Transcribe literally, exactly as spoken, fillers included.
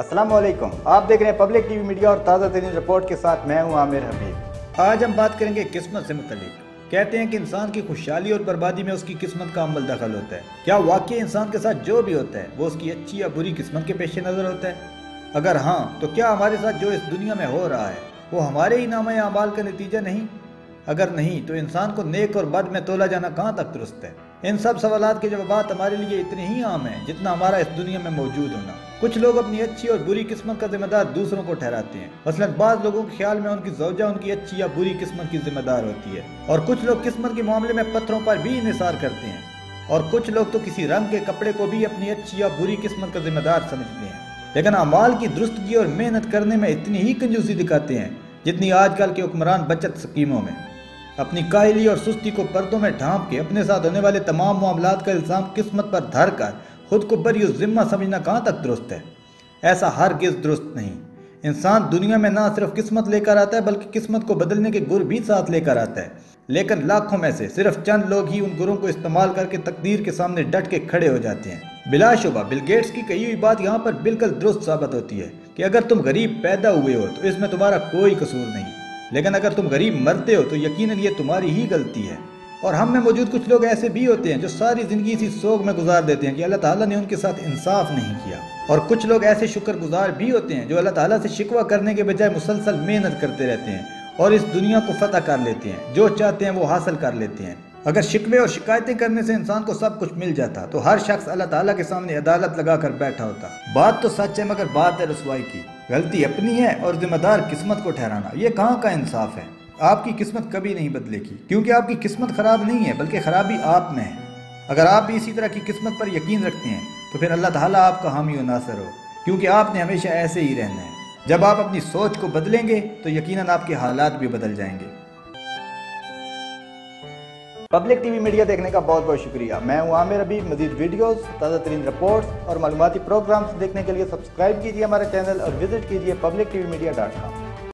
अस्सलाम वालेकुम, आप देख रहे हैं पब्लिक टीवी मीडिया और ताज़ा तरीन रिपोर्ट के साथ मैं हूं आमिर हबीब। आज हम बात करेंगे किस्मत से मुतल्लिक। कहते हैं कि इंसान की खुशहाली और बर्बादी में उसकी किस्मत का अमल दखल होता है। क्या वाकई इंसान के साथ जो भी होता है वो उसकी अच्छी या बुरी किस्मत के पेश नज़र होता है? अगर हाँ, तो क्या हमारे साथ जो इस दुनिया में हो रहा है वो हमारे ही नाम अमाल का नतीजा नहीं? अगर नहीं तो इंसान को नेक और बद में तोला जाना कहाँ तक दुरुस्त है? इन सब सवालात के जवाब हमारे लिए इतने ही आम हैं जितना हमारा इस दुनिया में मौजूद होना। कुछ लोग अपनी अच्छी और बुरी किस्मत का जिम्मेदार दूसरों को ठहराते हैं। मसलन बाज़ लोगों के ख्याल में उनकी ज़ौजा उनकी अच्छी या बुरी किस्मत की जिम्मेदार होती है, और कुछ लोग किस्मत के मामले में पत्थरों पर भी इन्हिसार करते हैं, और कुछ लोग तो किसी रंग के कपड़े को भी अपनी अच्छी या बुरी किस्मत का जिम्मेदार समझते हैं। लेकिन अमाल की दुरुस्तगी और मेहनत करने में इतनी ही कंजूसी दिखाते हैं जितनी आजकल के हुक्मरान बचत स्कीमों में। अपनी काहली और सुस्ती को पर्दों में ढांप के अपने साथ होने वाले तमाम मामलात का इल्ज़ाम किस्मत पर धर कर खुद को बरी ज़िम्मा समझना कहाँ तक दुरुस्त है? ऐसा हरगिज़ दुरुस्त नहीं। इंसान दुनिया में ना सिर्फ किस्मत लेकर आता है बल्कि किस्मत को बदलने के गुर भी साथ लेकर आता है। लेकिन लाखों में से सिर्फ चंद लोग ही उन गुरों को इस्तेमाल करके तकदीर के सामने डट के खड़े हो जाते हैं। बिलाशुबा बिल गेट्स की कही हुई बात यहाँ पर बिल्कुल दुरुस्त साबित होती है कि अगर तुम गरीब पैदा हुए हो तो इसमें तुम्हारा कोई कसूर नहीं, लेकिन अगर तुम गरीब मरते हो तो यकीनन ये तुम्हारी ही गलती है। और हम में मौजूद कुछ लोग ऐसे भी होते हैं जो सारी ज़िंदगी इसी सोग में गुजार देते हैं कि अल्लाह ताला ने उनके साथ इंसाफ नहीं किया, और कुछ लोग ऐसे शुक्रगुजार भी होते हैं जो अल्लाह ताला से शिकवा करने के बजाय मुसलसल मेहनत करते रहते हैं और इस दुनिया को फतह कर लेते हैं। जो चाहते हैं वो हासिल कर लेते हैं। अगर शिकवे और शिकायतें करने से इंसान को सब कुछ मिल जाता तो हर शख्स अल्लाह ताला के सामने अदालत लगा कर बैठा होता। बात तो सच है, मगर बात है रसवाई की। गलती अपनी है और जिम्मेदार किस्मत को ठहराना, ये कहाँ का इंसाफ है? आपकी किस्मत कभी नहीं बदलेगी, क्योंकि आपकी किस्मत खराब नहीं है बल्कि खराबी आप में है। अगर आप भी इसी तरह की किस्मत पर यकीन रखते हैं तो फिर अल्लाह ताला आपका हामी व नासर हो, क्योंकि आपने हमेशा ऐसे ही रहना है। जब आप अपनी सोच को बदलेंगे तो यकीनन आपके हालात भी बदल जाएंगे। पब्लिक टीवी मीडिया देखने का बहुत बहुत शुक्रिया। मैं हूं आमिर हबीब। मजीद वीडियोस, ताज़ा तरीन रिपोर्ट्स और मालूमाती प्रोग्राम्स देखने के लिए सब्सक्राइब कीजिए हमारा चैनल और विजिट कीजिए public TV media dot com.